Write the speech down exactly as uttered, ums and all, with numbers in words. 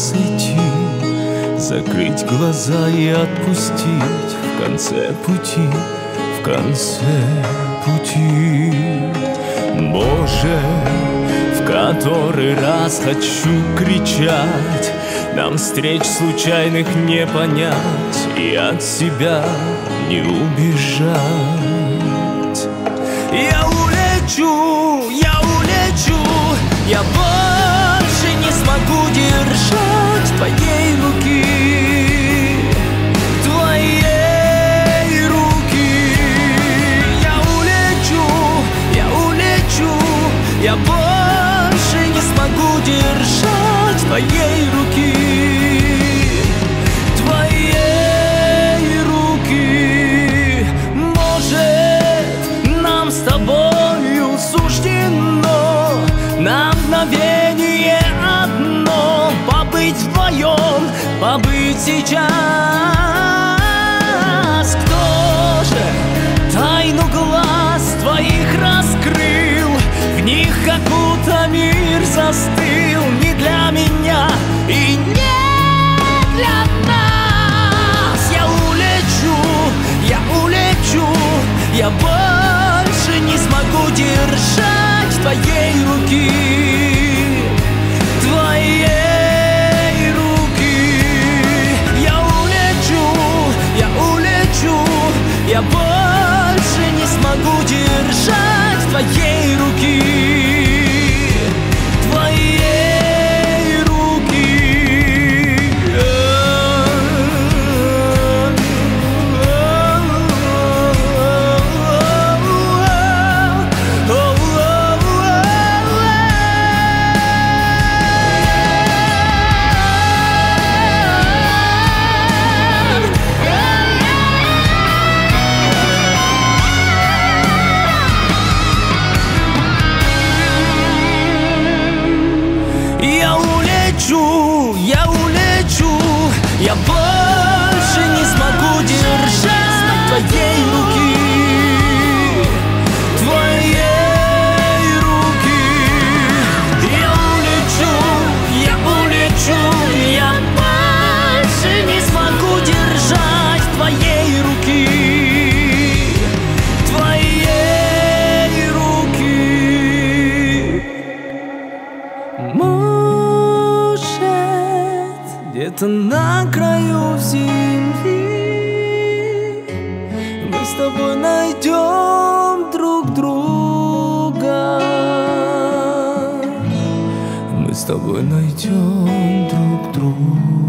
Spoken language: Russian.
сойти, закрыть глаза и отпустить в конце пути, в конце пути. Боже, в который раз хочу кричать, нам встреч случайных не понять и от себя не убежать. Я улечу, я улечу, я больше не смогу держать твоей руки, твоей руки. Я улечу, я улечу, я больше не смогу держать твоей руки, твоей руки. Может, нам с тобою суждено на мгновение одно побыть вдвоем, побыть сейчас. Кто же тайну глаз твоих раскрыл? В них как будто мир застыл не для меня и не для нас. Я улечу, я улечу, я больше не смогу держать твоей руки, твоей руки. Я улечу, я улечу, я больше не смогу держать твоей руки, твоей руки. Я улечу, я улечу, я больше не смогу держать твоей руки, твоей руки. Я улечу, я улечу, я больше не смогу держать твоей руки, твоей руки. Где-то на краю земли мы с тобой найдем друг друга, мы с тобой найдем друг друга.